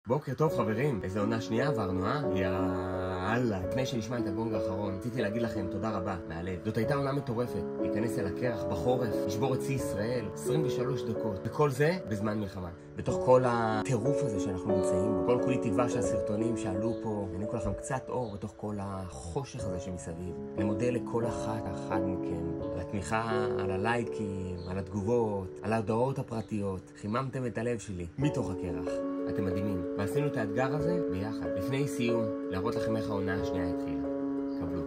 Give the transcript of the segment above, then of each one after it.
בוקר טוב חברים, איזה עונה שנייה עברנו, יאללה. לפני שנשמע את הגונג האחרון, רציתי להגיד לכם תודה רבה, מהלב. זאת הייתה עונה מטורפת, להיכנס אל הקרח בחורף, לשבור את שיא ישראל, 23 דקות, וכל זה בזמן מלחמה. בתוך כל הטירוף הזה שאנחנו נמצאים בו, כל כולי תקווה שהסרטונים שעלו פה יעניקו לכם קצת אור בתוך כל החושך הזה שמסביב. אני מודה לכל אחד מכם על התמיכה, על הלייקים, על התגובות, על ההודעות הפרטיות. חיממתם את הלב שלי מתוך הקרח. אתם מדהימים, ועשינו את האתגר הזה ביחד. לפני סיום, להראות לכם איך העונה השנייה התחילה. קבלו.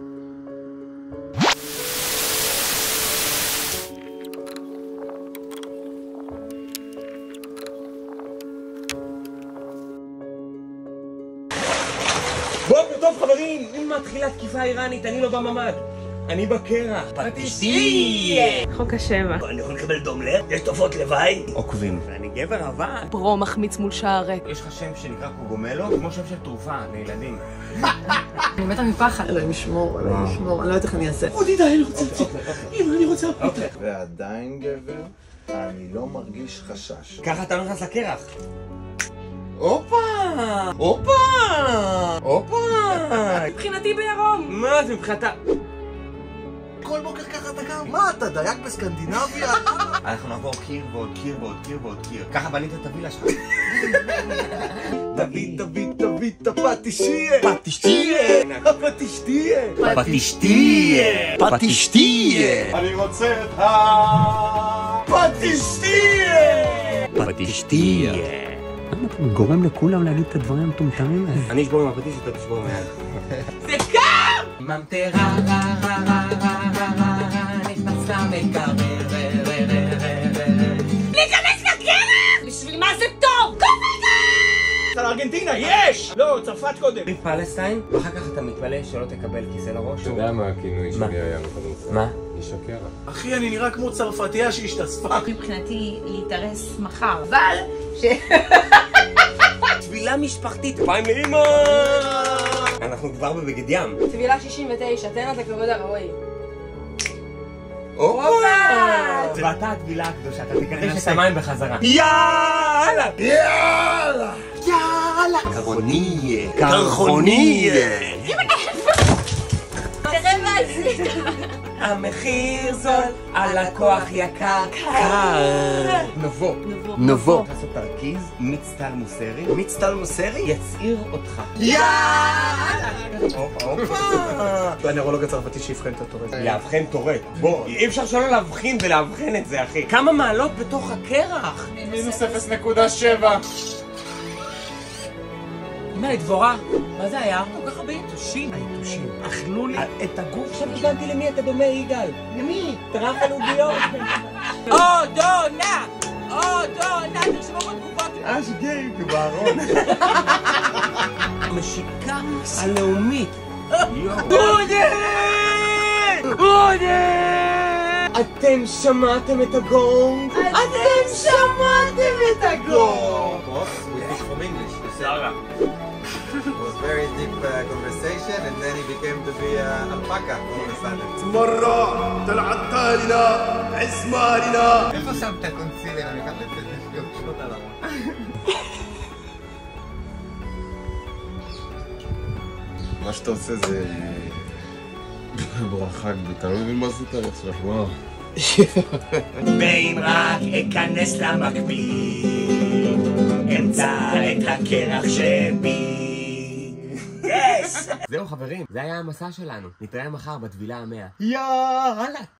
בוקר טוב חברים, אם מתחילה תקיפה איראנית, אני לא בממ"ד. אני בקרח. פטישי! חוק השבע. אני יכול לקבל דומלר? יש תופעות לוואי? עוקבים. אני גבר אבל. פרו מחמיץ מול שער ריק. יש לך שם שנקרא קוגומלו? כמו שם של תרופה לילדים. אני מתה מפחד. אלוהים ישמור, אלוהים ישמור, אני לא יודעת איך אני אעשה. עוד די, אני רוצה לצאת. אמא, אני רוצה הפיתה. ועדיין גבר, אני לא מרגיש חשש. ככה אתה לא נכנס לקרח. הופה! הופה! הופה! מבחינתי בירום. מה זה מבחינתה? כל בוקר ככה אתה קם? מה אתה, דייק בסקנדינביה? אנחנו נעבור קיר ועוד קיר ועוד קיר ועוד קיר. ככה בנית את הווילה שלך. תביא את הפטישיה! פטישתיה! אני רוצה את הפטישיה! למה אתה גורם לכולם להגיד את הדברים המטומטמים האלה? אני אשבור עם הפטיש, אתה תשבור מיד. זה קר! ממטרה נכנס למקרר. להיכנס לקרח! בשביל מה זה טוב? על ארגנטינה, יש! לא, צרפת קודם. פלסטיין, ואחר כך אתה מתפלא שלא תקבל כיסא לראש. אתה יודע מה הכינוי שלי היה בכדורסל? מה? איש הקרח. אחי, אני נראה כמו צרפתייה שהשתספה. מבחינתי להתארס מחר, אבל טבילה משפחתית, פעם לאמא! אנחנו כבר בבגד ים. טבילה 69, תן לה את הכבוד הראוי. הופה! ואתה הטבילה הקדושה, אתה תקדש את המים בחזרה. יאללה! יאללה! יאללה! קרחוניה! תראה מה זה! המחיר זול, הלקוח יקר. נבו. לעשות תרכיז, מיץ טל מוסרי. מיץ טל מוסרי? יצעיר אותך. יאללה! זה הנוירולוג הצרפתי שיבחן את הטורט. לאבחן טורט. בוא, אי אפשר שלא להבחין ולאבחן את זה, אחי. כמה מעלות בתוך הקרח? מינוס 0.7. אמא, דבורה, מה זה היה? כל כך הרבה יתושים. היתושים אכלו לי את הגוף. עכשיו הבנתי למי אתה דומה, יגאל. למי? טרחל עוגיות. עוד עונה! תרשמו בתגובות. שגיי, בארון. המשיקה הלאומית. אתם שמעתם את הגונג? It was very deep conversation, and then he became to be alpaca all of a sudden. مرة طلعت لنا اسمع لنا. איפה שמת קונסילר? אני אקח את זה שנות על הראש. מה שאתה עושה זה ברכה גדולה. אתה לא מבין מה עשית לי עכשיו, וואו. ואם רק אכנס למקפיא, אמצא את הקרח שבי. זהו חברים, זה היה המסע שלנו. נתראה מחר בטבילה 100. יאללה!